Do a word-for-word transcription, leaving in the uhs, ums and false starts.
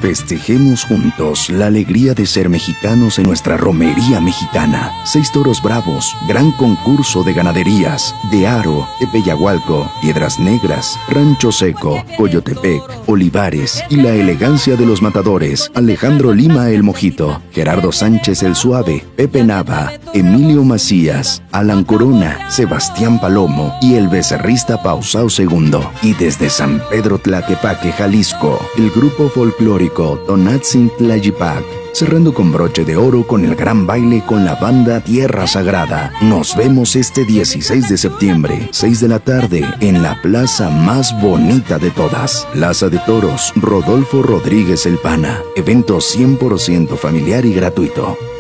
Festejemos juntos la alegría de ser mexicanos en nuestra romería mexicana. Seis toros bravos, gran concurso de ganaderías, de Aro, Tepeyahualco, Piedras Negras, Rancho Seco, Coyotepec, Olivares y la elegancia de los matadores, Alejandro Lima el Mojito, Gerardo Sánchez el Suave, Pepe Nava, Emilio Macías, Alan Corona, Sebastián Palomo y el becerrista Pausao segundo. Y desde San Pedro Tlaquepaque, Jalisco, el grupo folclórico Tonatzin Tlayipac, cerrando con broche de oro con el gran baile con la banda Tierra Sagrada. Nos vemos este dieciséis de septiembre, seis de la tarde, en la plaza más bonita de todas, Plaza de Toros Rodolfo Rodríguez El Pana. Evento cien por ciento familiar y gratuito.